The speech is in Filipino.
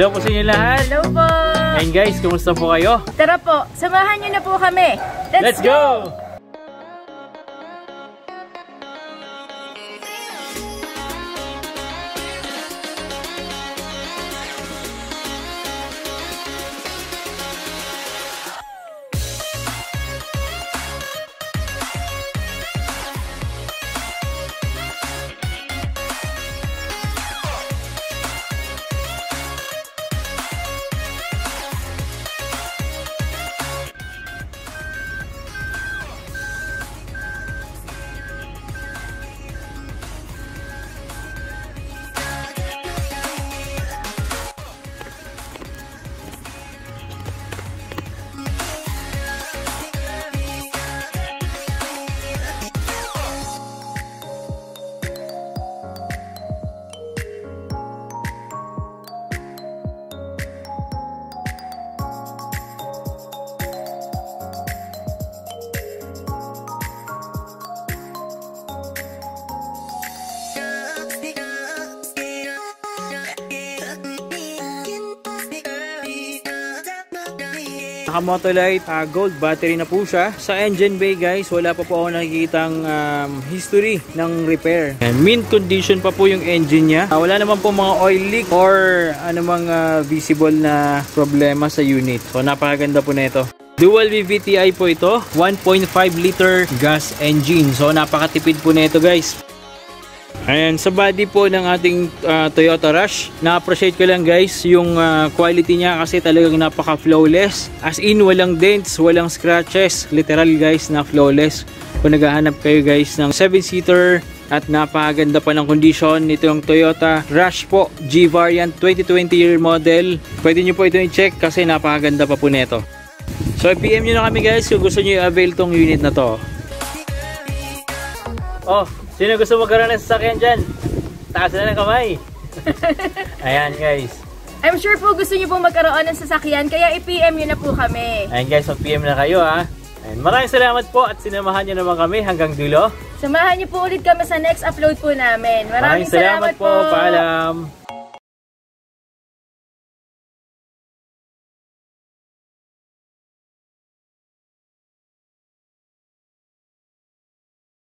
Hello po sa inyo lahat. Hello po. And guys, kumusta po kayo? Tara po, samahan niyo na po kami. Let's go! Naka-Motolite gold battery na po siya. Sa engine bay guys, wala pa po ako nakikitang history ng repair. And mint condition pa po yung engine niya. Wala naman po mga oil leak or anumang visible na problema sa unit. So napakaganda po na ito. Dual VVTi po ito. 1.5 liter gas engine. So napakatipid po na ito guys. Ayan, sa body po ng ating Toyota Rush, na-appreciate ko lang guys yung quality niya kasi talagang napaka-flawless. As in, walang dents, walang scratches. Literal guys, na flawless. Kung naghahanap kayo guys ng 7-seater at napakaganda pa ng condition nito yung Toyota Rush po, G-Variant 2020 year model. Pwede nyo po ito i-check kasi napakaganda pa po nito. So, PM nyo na kami guys kung gusto nyo i-avail tong unit na to. Oh, sino gusto magkaroon ng sasakyan dyan? Taas na ng kamay. Ayan guys. I'm sure po gusto niyo po magkaroon ng sasakyan, kaya i-PM nyo na po kami. Ayan guys, mag-PM na kayo ha. Ayan, maraming salamat po at sinamahan nyo naman kami hanggang dulo. Samahan niyo po ulit kami sa next upload po namin. Maraming salamat po. Paalam.